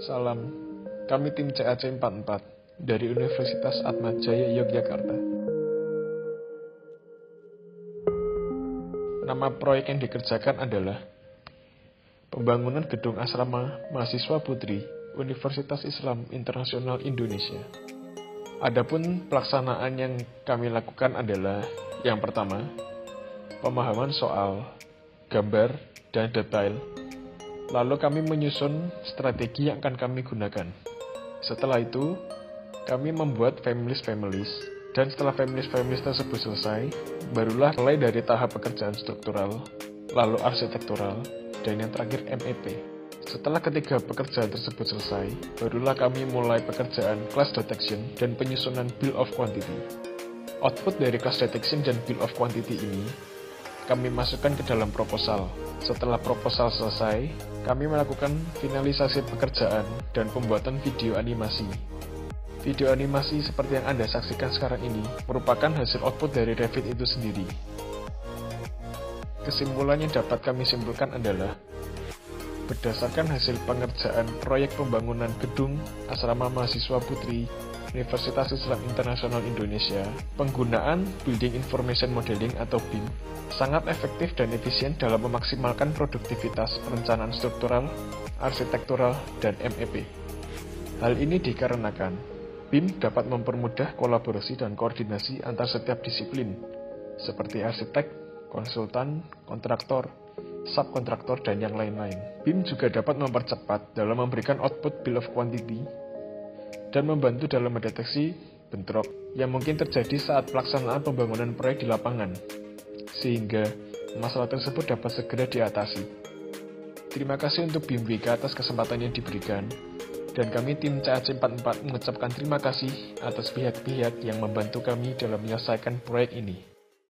Salam, kami tim CAC 44 dari Universitas Atma Jaya Yogyakarta. Nama proyek yang dikerjakan adalah pembangunan gedung asrama mahasiswa putri Universitas Islam Internasional Indonesia. Adapun pelaksanaan yang kami lakukan adalah yang pertama, pemahaman soal gambar dan detail. Lalu kami menyusun strategi yang akan kami gunakan. Setelah itu, kami membuat families, dan setelah families tersebut selesai, barulah mulai dari tahap pekerjaan struktural, lalu arsitektural, dan yang terakhir MEP. Setelah ketiga pekerjaan tersebut selesai, barulah kami mulai pekerjaan class detection dan penyusunan bill of quantity. Output dari class detection dan bill of quantity ini kami masukkan ke dalam proposal. Setelah proposal selesai, kami melakukan finalisasi pekerjaan dan pembuatan video animasi. Video animasi seperti yang Anda saksikan sekarang ini merupakan hasil output dari Revit itu sendiri. Kesimpulan yang dapat kami simpulkan adalah, berdasarkan hasil pengerjaan proyek pembangunan gedung asrama mahasiswa putri Universitas Islam Internasional Indonesia, penggunaan Building Information Modeling atau BIM sangat efektif dan efisien dalam memaksimalkan produktivitas perencanaan struktural, arsitektural, dan MEP. Hal ini dikarenakan BIM dapat mempermudah kolaborasi dan koordinasi antar setiap disiplin, seperti arsitek, konsultan, kontraktor, subkontraktor, dan yang lain-lain. BIM juga dapat mempercepat dalam memberikan output bill of quantity dan membantu dalam mendeteksi bentrok yang mungkin terjadi saat pelaksanaan pembangunan proyek di lapangan, sehingga masalah tersebut dapat segera diatasi. Terima kasih untuk BIMWK atas kesempatan yang diberikan, dan kami tim CAC 44 mengucapkan terima kasih atas pihak-pihak yang membantu kami dalam menyelesaikan proyek ini.